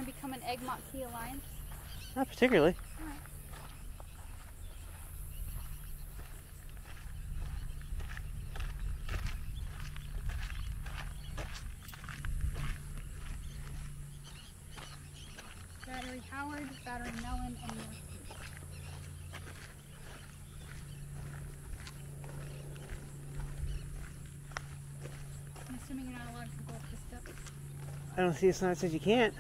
want to become an Egmont Key Alliance? Not particularly. All right. Battery Howard, Battery Mellon, and North Beach. I'm assuming you're not allowed to go up the steps. I don't see a sign that says you can't.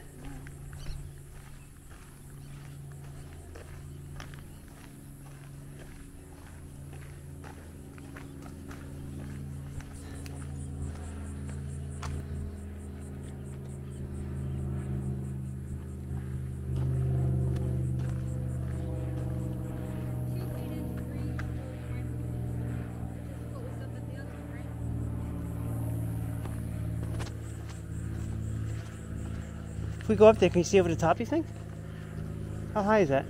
If we go up there, can you see over the top, you think? How high is that?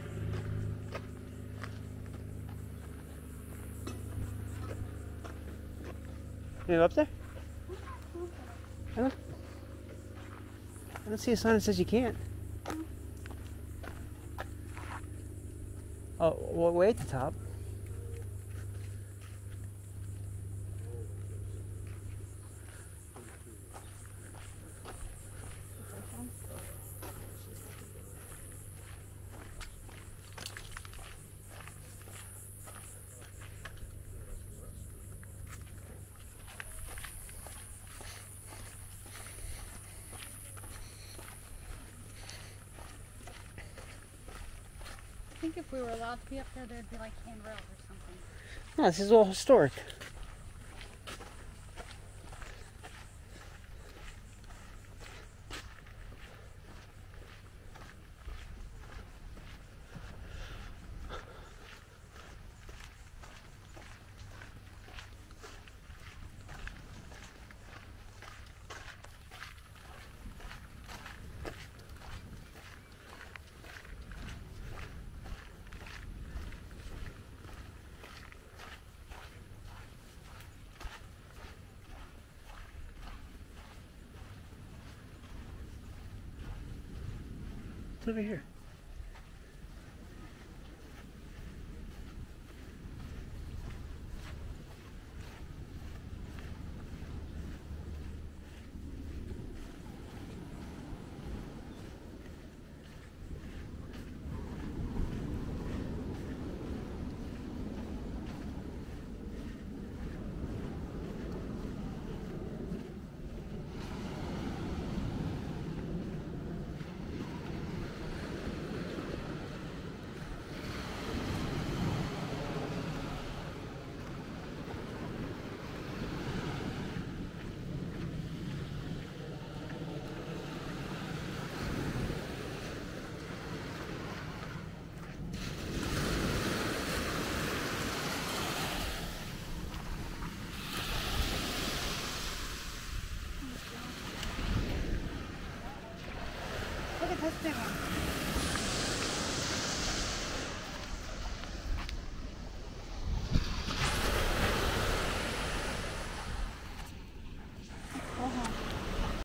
Can you go up there? I don't see a sign that says you can't. Oh, well, way at the top. I think if we were allowed to be up there, there'd be like handrails or something. No, this is all historic. It's over here. Look at this thing.